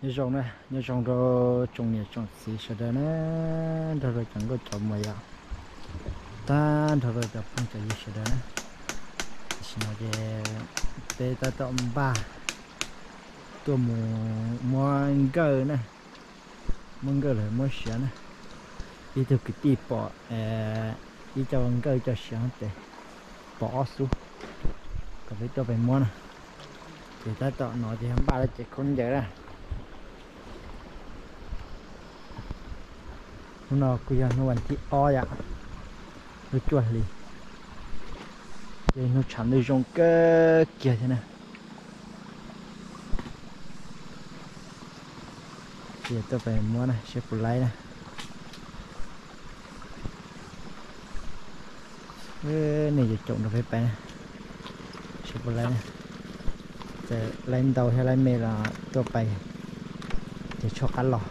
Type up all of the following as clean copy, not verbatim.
như rong này như rong rồi trồng nhà trồng xí sau đó nó rồi chẳng có trồng mày à ta rồi gặp phong trào gì sau đó nó xin nói về tê ta tọm ba tôi mua gơ nè mua gơ là mua sữa nè đi từ cái tì bỏ đi cho gơ cho sữa để bỏ xuống còn với tôi phải mua nè thì ta tọm nói thì hôm ba là chỉ con vậy ra nó cứ giờ nó vẫn chỉ o vậy nó chuột liền đây nó chạm được trong cái kia thế này thì tôi phải mua này sẽ phụ lấy này cái này trộn được phải bán này sẽ phụ lấy này để lên đầu hay lên mề là tôi phải để cho cá lò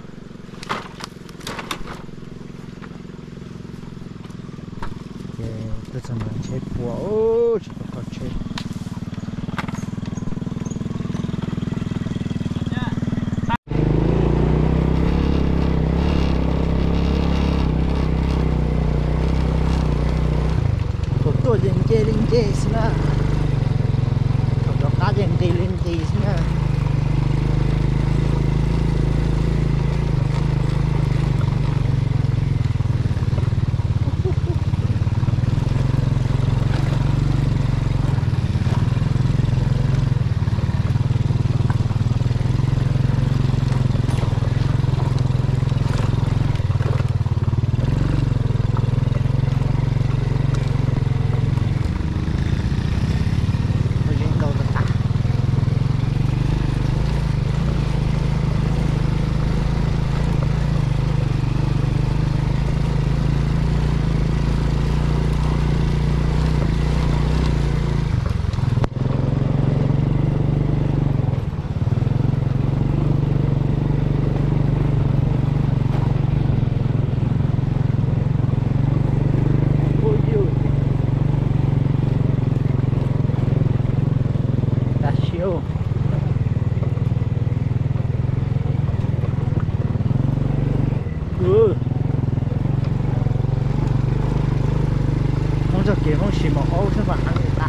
tôi sẽ làm chế bùa chỉ có chế tôi linh chế xin à tôi cá linh chế xin à không cho kia không chỉ một ô thôi mà ăn người ta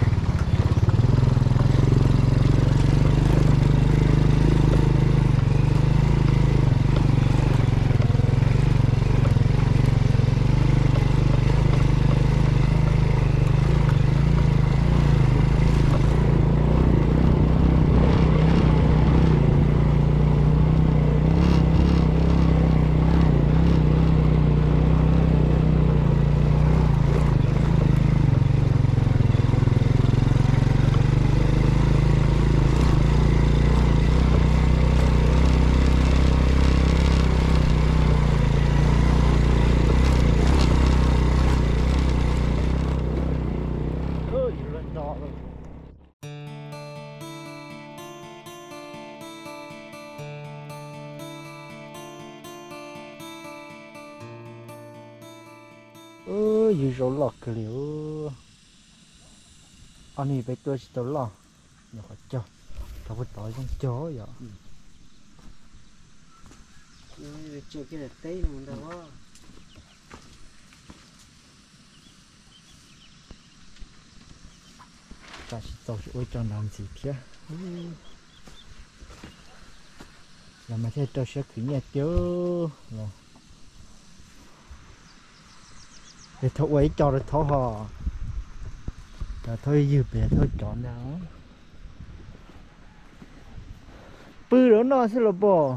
ôi rồi lọt cái liu anh này phải tôi chỉ lọt nhỏ cho tao phải tỏi con chó vậy chưa cái là tấy mình đâu có ta chỉ tao chỉ ôi cho làm gì thế là mà thế tôi sẽ cứ nhẹ chứ rồi để thôi ấy cho được thôi hò rồi thôi dư về thôi chọn nào bự đó nó sẽ là bò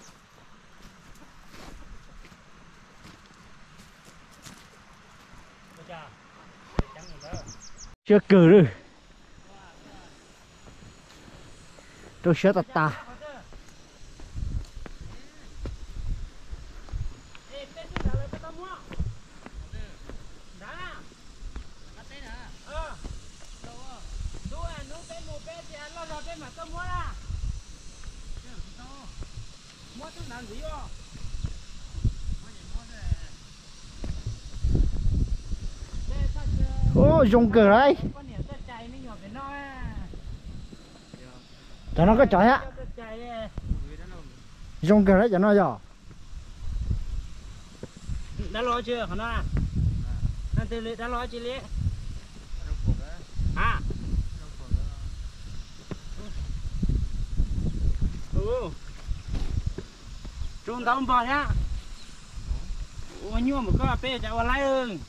chưa cử rồi tôi sẽ ta ô dùng cờ đấy cho nó có chọi á dùng cái đấy cho nó giờ đã lo chưa hả nó anh tự đã lo chưa lẽ à trung tâm bò nhá ủa nhưng mà có bé chạy qua lái ưng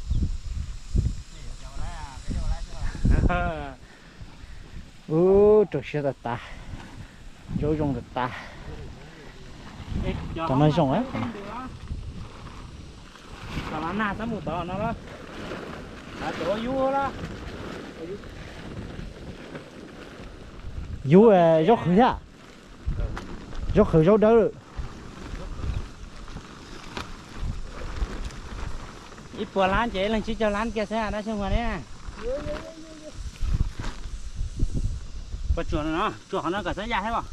trời xe ta ta dấu dùng được ta cho nó dùng á còn là na tấm một tờ nó đó à chỗ vua đó dấu dấu khử nhá dấu khử dấu đỡ ít bò lán chế lần chỉ cho lán kia xe đã xong rồi đấy nè có chuột nó cả sẽ ra hết không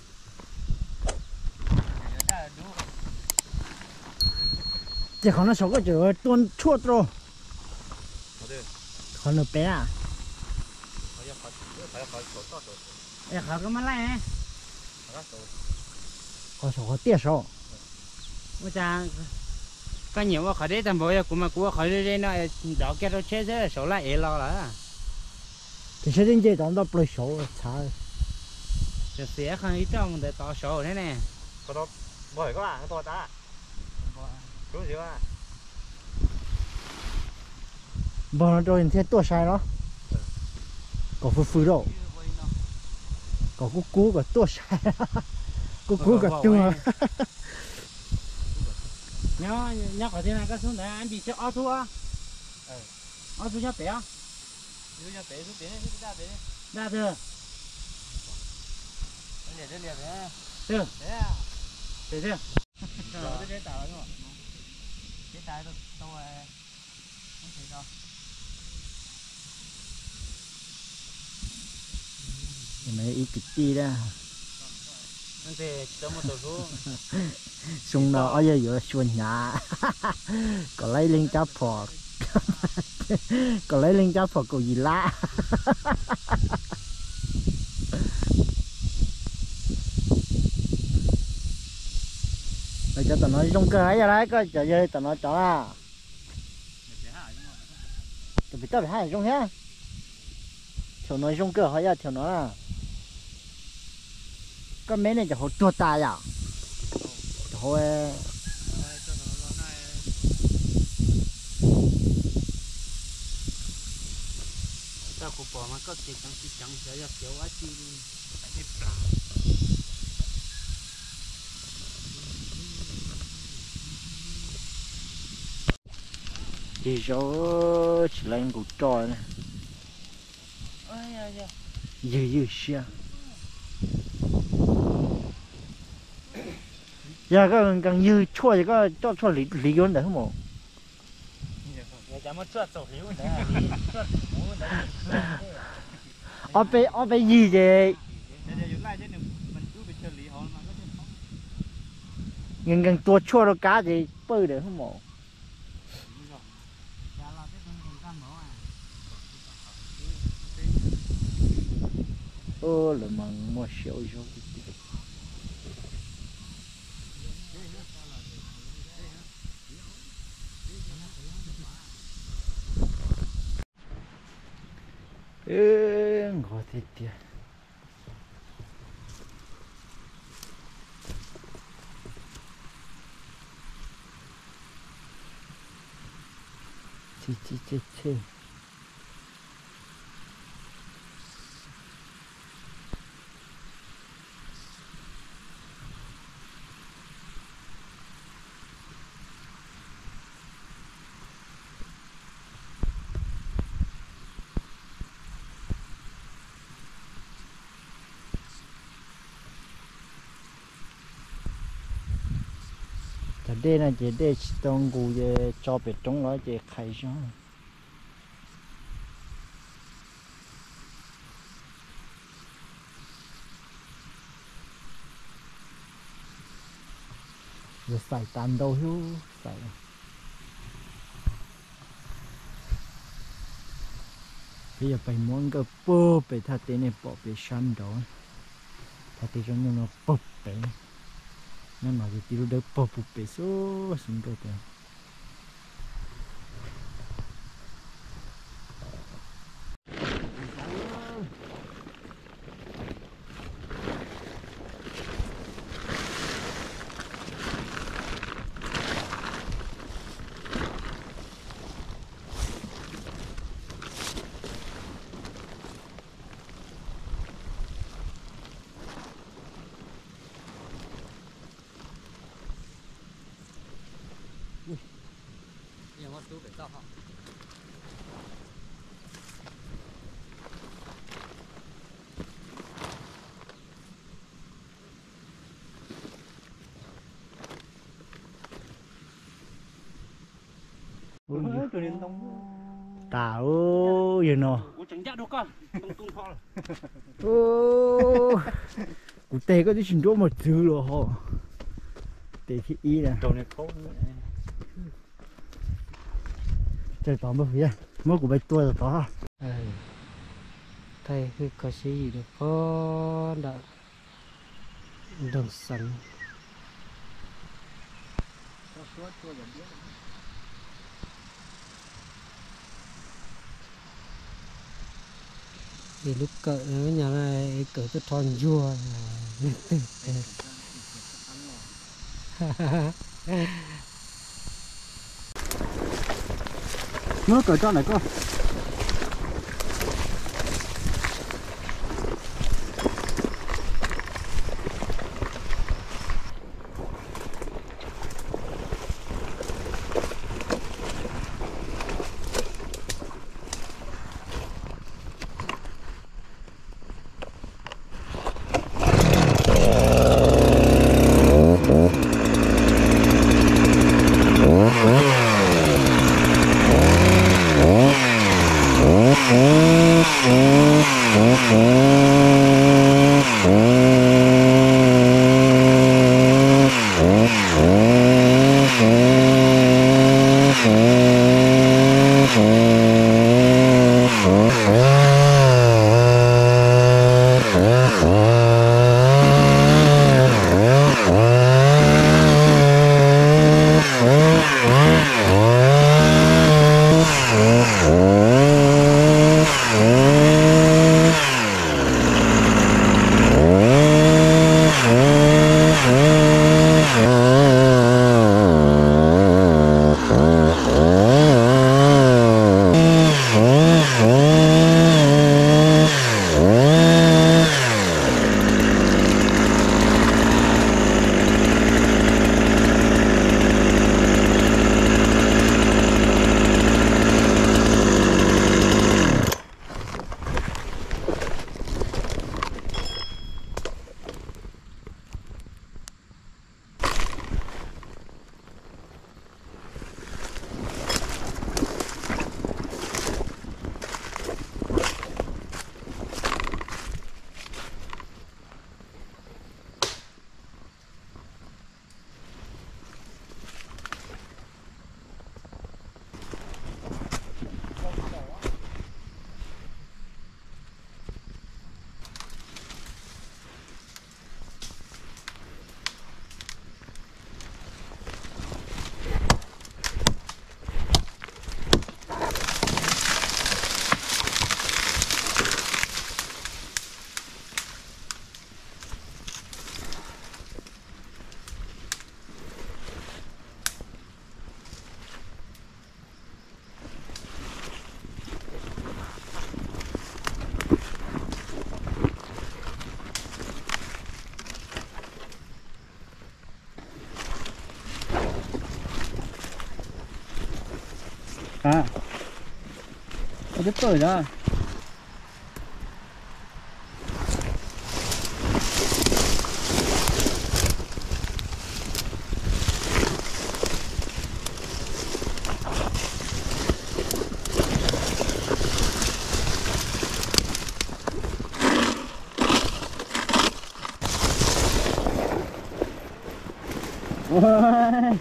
chỉ còn nó số cái chỗ tuôn chuột rồi còn nó bé à ê khởi cái mắt lại nè còn số có tiệt số ôi cha có nhiều mà khỏi đấy tầm bội của mà của khỏi đây nó đó kia đâu chết thế số lại lo là thì sẽ đến đây đón đó bơi số chả sẽ không ít trong để tỏ số thế này có đó bởi các bạn to ta đúng chưa à bọn nó rồi thế tua sai nó có phư đâu có cú có tua sai cú cả tua nhớ có thế này các xuống đấy anh bị cho ô thua ô thua cho bé ra thừa chưa để chưa cái tàu đúng không cái tàu tôi không thấy đâu mấy ít tí đó anh thì cho một tổ số sung nó ở dưới giữa xuân nhà có lấy lên cá phò có lấy lên cá phò cầu gì lạ rồi cho tao nói trong cơ ấy ra đấy có chờ dây tao nói chó à tao bị tao bị hai trong hết thiếu nói trong cơ hỏi ra thiếu nó à có mấy này cho họ tua tài à thôi tao cũng bỏ mà có chỉ chẳng sẽ ra kiểu quá chi thì số chỉ lên củ trò này dư xe giờ có càng dư chua thì có cho lý do đấy không ạ chả mất chuột tổ hiếu ở bên gì vậy gần tua chua đâu cá gì bơi được không ạ là mà mua xíu xíu ngồi thế tiệt chi đây là chỉ để trong cụ cho biệt trong nó chỉ khai cho rồi xài tàn đâu hiếu xài bây giờ phải muốn cái bơ phải thật thế này bỏ về sân đó thật thế cho nó bập đấy nó nói cái tiêu được bò bụp bể số xin tôi tiền nhưng mà chú phải sao hả tao gì nó ủa chẳng chắc đâu con tung tung thôi ô cụ tê có cái chuyện đó mà thứ rồi họ tê khi ý nè trâu này khô trời tóm bao nhiêu mới của bạch tua rồi đó thầyคือcó gì được có đã đồng sẵn thì lúc cỡ nhà này cỡ cái thon vua nó cởi cho này con à có biết tuổi đó ôi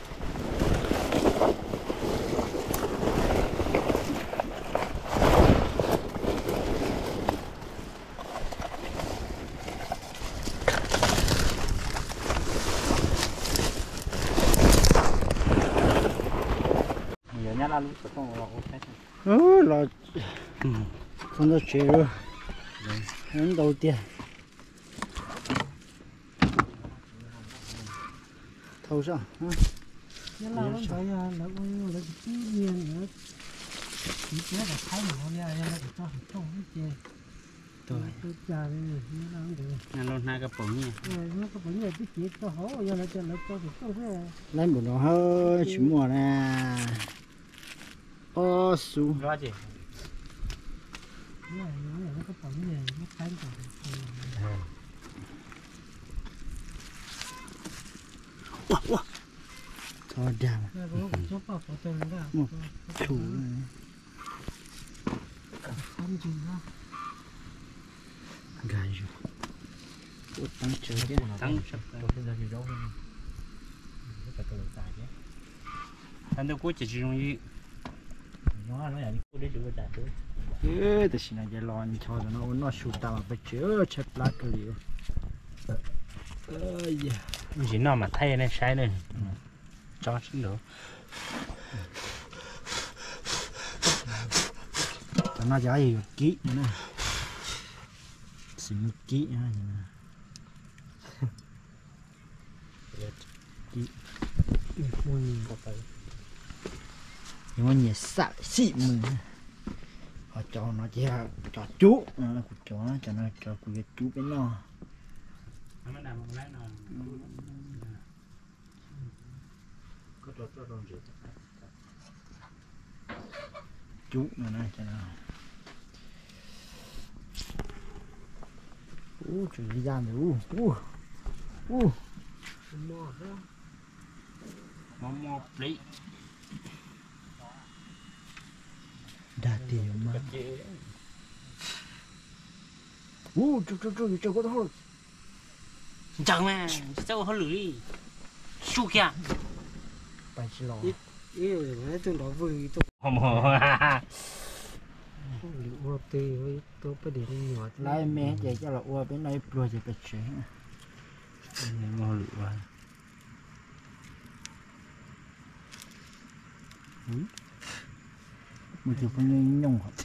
nhà là lúc không có là không có chuyện rồi đến đầu tiên thâu sao nó là nó phải là nó cái nhiên nữa chỉ chết là thấy nó nha là cho trong cái gì tôi cha này nó làm được nhà luôn hai cái bụng nha nó có phải nhiều cái gì cho hổ giờ là cho nó cho cái không thế lấy một nó hơi chỉ mùa nè ô su rõ gì nó có phải nhiều nó thấy rồi thôi đàm nó cũng cho bao của tôi đó chủ không gì đó gài rồi tăng chơi chứ tăng sập tôi bây giờ thì rõ hơn cái tôi xài chứ anh đâu có chỉ dùng gì nó là đi cô đến được trả tôi ê thì xin anh lo anh cho nó sụt tao mà bây giờ chết lá cái liệu chỉ nó mà thay này sai này cho xin được nó giá gì kỹ nữa xin kỹ ha kỹ nhưng mà nhiệt sạch xị mình họ cho nó chỉ cho chú của chó cho nó cho của chú bên nó nó làm một lát nào có cho rồi chú mà nó cho nó chú đi ra nữa mò lấy đã tiền mà chú có thôi chẳng mà sao họ lưỡi su kia phải chỉ lo cái tôi nói vui tôi không liệu tì với tôi phải để nhỏ lại mẹ vậy cho là ua bên này rồi thì phải chế mò lưỡi một chút phong nhung học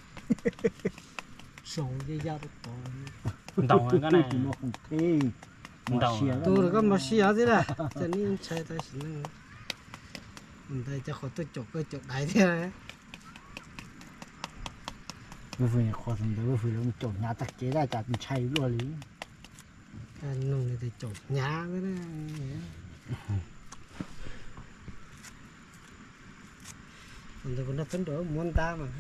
sầu dây da tôi tàu cái này nó không thế tôi là có mà xí thế là cho nên chạy tới xin nó mình đây cho khỏi tôi chụp cái chụp đại thế này vừa khó thằng đó vừa nó chọn nhà tắc chế ra chặt chay luôn lý anh nông này thì chụp nhá cái đó còn tôi nó tấn đổ muốn ta mà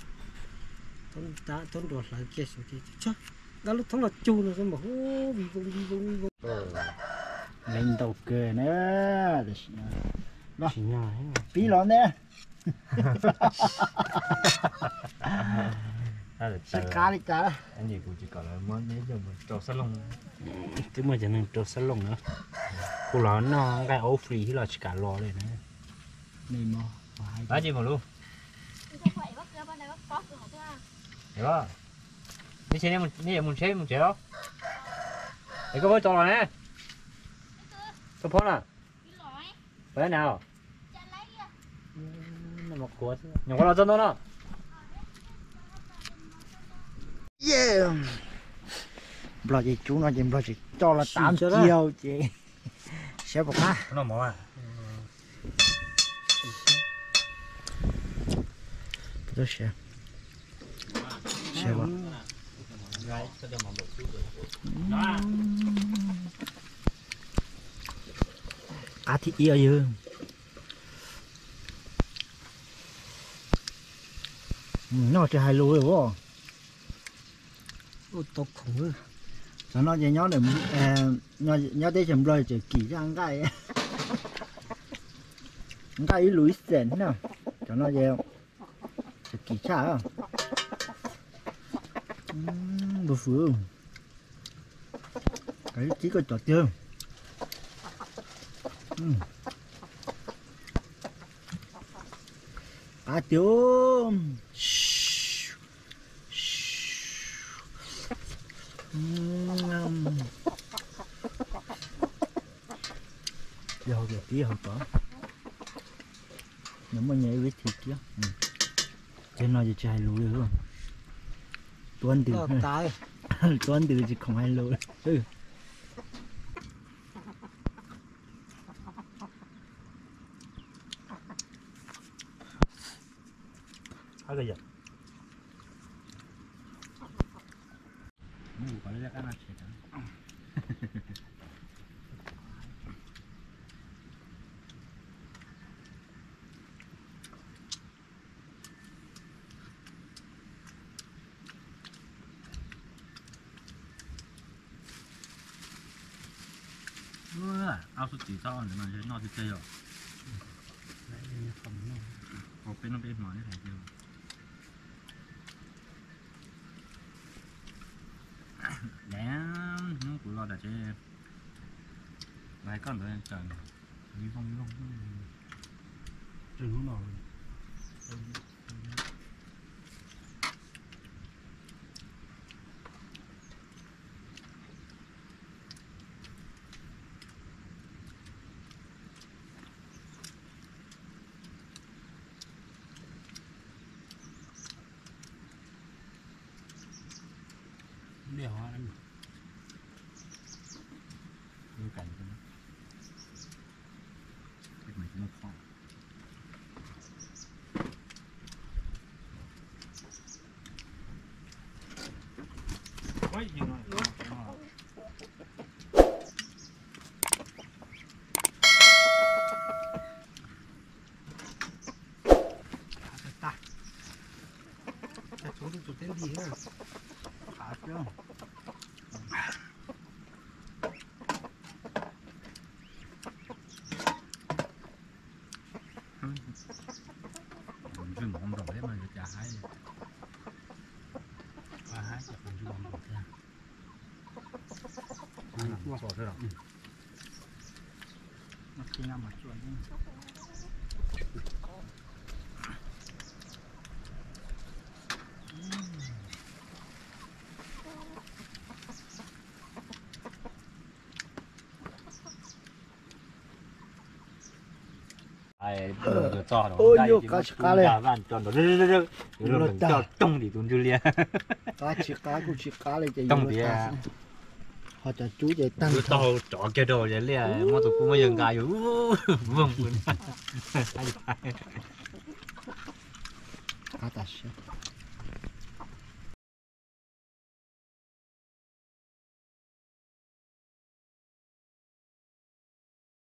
tấn đổ lại kia sự kia chứ đó lúc thằng là chu nó xong mà hú vì vùng lên đầu cười nữa đó chỉ nhỏ tí lon nè sẽ cá đi cá anh gì cũng chỉ còn là món đấy rồi trâu salon chứ mà chỉ nên trâu salon nữa cô nói nó cái ổ free là chỉ cả lò này nữa này mà bán gì mà luôn hiểu không đi xe này mình xe mình chạy đâu để có với trò này nè tôi phone à phải nào một cuốn nhỏ con là chân đó nó yeah bao giờ chú nó chìm bao giờ cho là 8 chiều chị sẽ bọc ha nó mỏ à tôi sẽ bọc à thì yêu yêu nó chỉ hai lúa rồi vô ô tô khủng sao nó chỉ nhớ được nhớ tới chấm rồi chỉ kỳ ra cái lúa sền nè cho nó dễ chỉ kỳ cha à bữa phượng cái chỉ có trò chơi à tiêu giờ tí hơn có nếu mà nhảy với thịt kia trên nó chỉ chạy lú được không tuần từ tái tuần từ chỉ không ai lú cái gì mua có lấy cái nào chết ao số chỉ to để mà nó thì chơi rồi một bên nó bên mỏ như thế chưa để nó cũng lo đã chơi vài con rồi trời như không rừng nó đèo anh như cảnh cho nó cái này nó khó quay gì mà ta xuống đi tên gì nữa khá chứ rừng không rồi đấy mà chả hay và hai cái phần rừng một ra nó sổ thôi rồi nó khi nào mà chuẩn ai được cho nó ôi yo cá cá này van cho nó rực rồi cho trong thì tuần Julia cá cũng chỉ cá này chạy trong thì họ cho chú chạy tăng cứ to chọn cái đồ vậy liền mà tụi cũng mới dừng gài rồi vâng cá ta sẽ